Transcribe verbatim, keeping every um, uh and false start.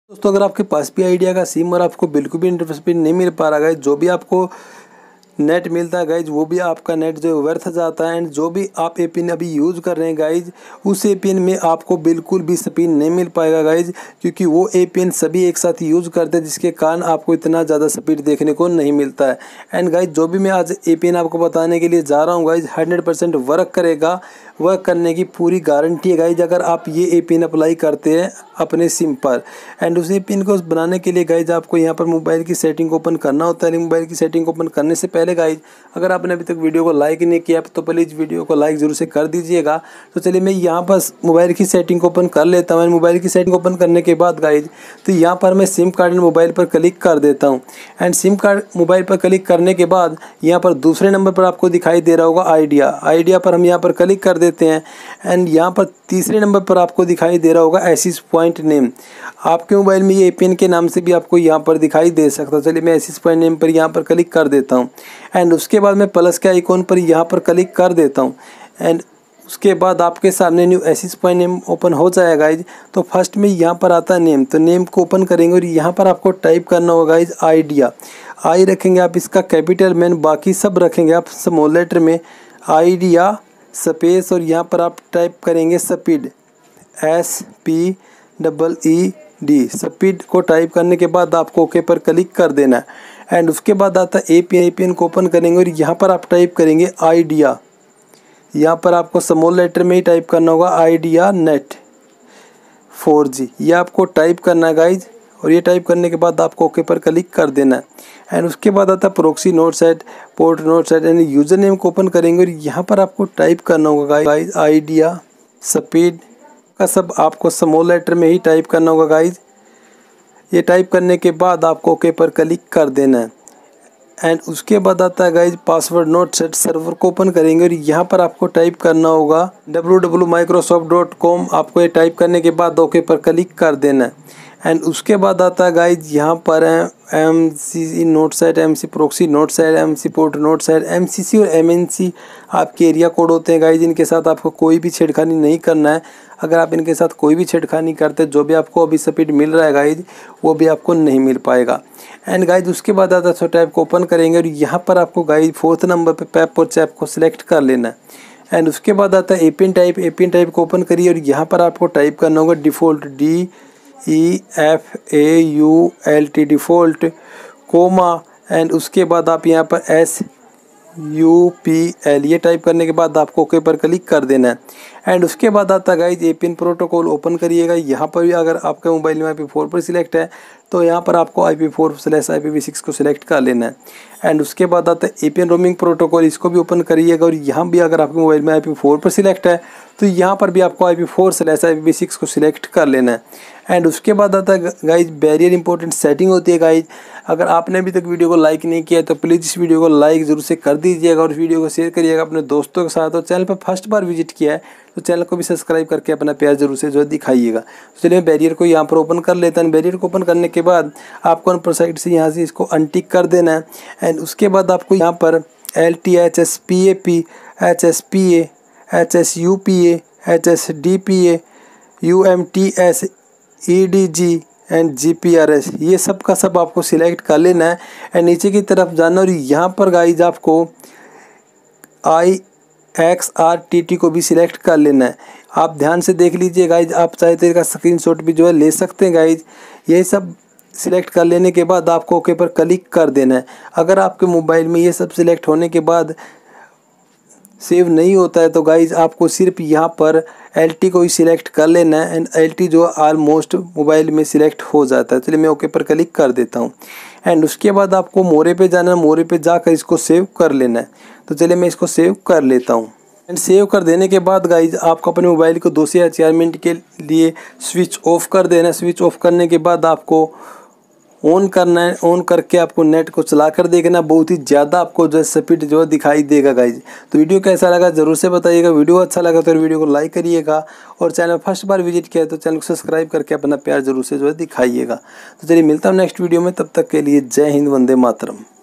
दोस्तों अगर आपके पास भी आइडिया का सिम और आपको बिल्कुल भी इंटरनेट स्पीड नहीं मिल पा रहा है, जो भी आपको नेट मिलता है गाइज वो भी आपका नेट जो व्यर्थ जाता है। एंड जो भी आप एपीएन अभी यूज़ कर रहे हैं गाइज, उस एपीएन में आपको बिल्कुल भी स्पीड नहीं मिल पाएगा गाइज, क्योंकि वो एपीएन सभी एक साथ यूज़ करते हैं, जिसके कारण आपको इतना ज़्यादा स्पीड देखने को नहीं मिलता है। एंड गाइज जो भी मैं आज एपीएन आपको बताने के लिए जा रहा हूँ गाइज, हंड्रेड परसेंट वर्क करेगा, वर्क करने की पूरी गारंटी है गाइज अगर आप ये एपीएन अप्लाई करते हैं अपने सिम पर। एंड उस एपीएन को बनाने के लिए गाइज आपको यहाँ पर मोबाइल की सेटिंग ओपन करना होता है। मोबाइल की सेटिंग ओपन करने से पहले गाइज अगर आपने अभी तक वीडियो को लाइक नहीं किया तो प्लीज़ वीडियो को लाइक जरूर से कर दीजिएगा। तो चलिए मैं यहाँ पर मोबाइल की सेटिंग ओपन कर लेता हूँ। मोबाइल की सेटिंग ओपन करने के बाद गाइज तो यहाँ पर मैं सिम कार्ड मोबाइल पर क्लिक कर देता हूँ। एंड सिम कार्ड मोबाइल पर क्लिक करने के बाद यहाँ पर दूसरे नंबर पर आपको दिखाई दे रहा होगा आइडिया। आइडिया पर हम यहाँ पर क्लिक कर देते हैं। एंड यहाँ पर तीसरे नंबर पर आपको दिखाई दे रहा होगा एक्सिस पॉइंट नेम। आपके मोबाइल में ये एपीएन के नाम से भी आपको यहाँ पर दिखाई दे सकता है। चलिए मैं एक्सिस पॉइंट नेम पर यहाँ पर क्लिक कर देता हूँ। एंड उसके बाद मैं प्लस के आइकॉन पर यहाँ पर क्लिक कर देता हूँ। एंड उसके बाद आपके सामने new access point name open हो जाएगा गाइज। तो फर्स्ट में यहाँ पर आता है नेम, तो नेम को ओपन करेंगे और यहाँ पर आपको टाइप करना होगा गाइज आइडिया। आई रखेंगे आप इसका कैपिटल में, बाकी सब रखेंगे आप स्मॉल लेटर में, आइडिया स्पेस और यहाँ पर आप टाइप करेंगे speed, S P double E D. Speed को टाइप करने के बाद आपको ओके पर क्लिक कर देना है। एंड उसके बाद आता है एपीएन। एपीएन को ओपन करेंगे और यहाँ पर आप टाइप करेंगे आइडिया। यहाँ पर आपको स्मॉल लेटर में ही टाइप करना होगा आइडिया नेट फोर जी, ये आपको टाइप करना है गाइज। और ये टाइप करने के बाद आपको ओके पर क्लिक कर देना है। एंड उसके बाद आता है proxy not set, port not set. And user name को ओपन करेंगे और यहाँ पर आपको टाइप करना होगा गाइज आइडिया स्पीड का सब आपको स्मॉल लेटर में ही टाइप करना होगा गाइज। ये टाइप करने के बाद आपको ओके पर क्लिक कर देना है। एंड उसके बाद आता है guys password not set. Server को ओपन करेंगे और यहाँ पर आपको टाइप करना होगा W W Microsoft dot com. आपको ये टाइप करने के बाद ओके पर क्लिक कर देना है। एंड उसके बाद आता है गाइज यहाँ पर है M C not set, M C proxy not set, M C port not set. M C C और एम एन सी आपके एरिया कोड होते हैं गाइज, इनके साथ आपको कोई भी छेड़खानी नहीं करना है। अगर आप इनके साथ कोई भी छेड़खानी करते जो भी आपको अभी स्पीड मिल रहा है गाइज वो भी आपको नहीं मिल पाएगा। एंड गाइज उसके बाद आता है टाइप को ओपन करेंगे और यहाँ पर आपको गाइज फोर्थ नंबर पे पैप और चैप को सिलेक्ट कर लेना है। एंड उसके बाद आता है एपीएन टाइप। एपीएन टाइप को ओपन करिए और यहाँ पर आपको टाइप करना होगा default, D E F A U L T default, comma. And उसके बाद आप यहाँ पर एस यू पी एल ये टाइप करने के बाद आपको ओके पर क्लिक कर देना है। एंड उसके बाद आता है गाइज एपीएन प्रोटोकॉल ओपन करिएगा। यहाँ पर भी अगर आपके मोबाइल में आई पी फोर पर सिलेक्ट है तो यहाँ पर आपको I P four slash I P V six को सिलेक्ट कर लेना है। एंड उसके बाद आता है एपीएन रोमिंग प्रोटोकॉल, इसको भी ओपन करिएगा और यहाँ भी अगर आपके मोबाइल में आई पी फोर पर सिलेक्ट है तो यहाँ पर भी आपको I P four slash I P V six को सिलेक्ट कर लेना है। एंड उसके बाद आता है गाइज बैरियर इंपॉर्टेंट सेटिंग होती है गाइज। अगर आपने अभी तक वीडियो को लाइक नहीं किया तो प्लीज़ इस वीडियो को लाइक जरूर से कर दीजिएगा और वीडियो को शेयर करिएगा अपने दोस्तों के साथ। और चैनल पर फर्स्ट बार विजिट किया है तो चैनल को भी सब्सक्राइब करके अपना प्यार जरूर से जो है दिखाइएगा। तो चलिए मैं बैरियर को यहाँ पर ओपन कर लेता हूँ। बैरियर को ओपन करने के बाद आपको अनपर साइड से यहाँ से इसको अनटिक कर देना है। एंड उसके बाद आपको यहाँ पर L T H S P A P, H S P A, H S U P A, H S D P A, U M T S, E D G and G P R S ये सब का सब आपको select कर लेना है। And नीचे की तरफ जाना और यहाँ पर गाइज आपको I X R T T को भी सिलेक्ट कर लेना है। आप ध्यान से देख लीजिए गाइज, आप चाहे तो इसका स्क्रीनशॉट भी जो है ले सकते हैं गाइज। यही सब सिलेक्ट कर लेने के बाद आपको ओके पर क्लिक कर देना है। अगर आपके मोबाइल में ये सब सिलेक्ट होने के बाद सेव नहीं होता है तो गाइज आपको सिर्फ यहाँ पर एल टी को ही सिलेक्ट कर लेना है। एंड एल टी जो ऑलमोस्ट मोबाइल में सिलेक्ट हो जाता है। चलिए मैं ओके पर क्लिक कर देता हूँ। एंड उसके बाद आपको मोरे पे जाना है, मोरे पे जाकर इसको सेव कर लेना है। तो चलिए मैं इसको सेव कर लेता हूँ। एंड सेव कर देने के बाद गाइज आपको अपने मोबाइल को दो से या चार मिनट के लिए स्विच ऑफ कर देना है। स्विच ऑफ करने के बाद आपको ऑन करना है। ऑन करके आपको नेट को चला कर देखना, बहुत ही ज़्यादा आपको जो है स्पीड जो है दिखाई देगा गाइज। तो वीडियो कैसा लगा ज़रूर से बताइएगा। वीडियो अच्छा लगा तो वीडियो को लाइक करिएगा और चैनल फर्स्ट बार विजिट किया तो चैनल को सब्सक्राइब करके अपना प्यार जरूर से जो है दिखाइएगा। तो चलिए मिलता हूँ नेक्स्ट वीडियो में, तब तक के लिए जय हिंद, वंदे मातरम।